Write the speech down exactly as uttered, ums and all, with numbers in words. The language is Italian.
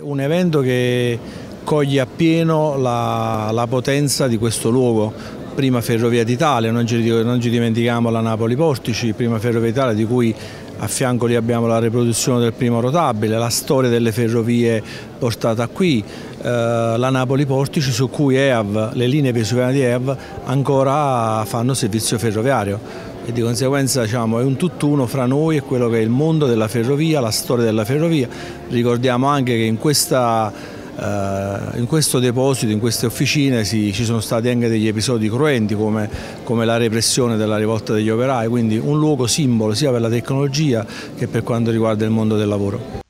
un evento che coglie appieno la, la potenza di questo luogo. Prima Ferrovia d'Italia, non ci, non ci dimentichiamo la Napoli Portici, prima Ferrovia d'Italia di cui a fianco lì abbiamo la riproduzione del primo rotabile, la storia delle ferrovie portata qui, eh, la Napoli Portici su cui E A V, le linee vesuviane di E A V ancora fanno servizio ferroviario. E di conseguenza diciamo, è un tutt'uno fra noi e quello che è il mondo della ferrovia, la storia della ferrovia. Ricordiamo anche che in, questa, eh, in questo deposito, in queste officine si, ci sono stati anche degli episodi cruenti come, come la repressione della rivolta degli operai, quindi un luogo simbolo sia per la tecnologia che per quanto riguarda il mondo del lavoro.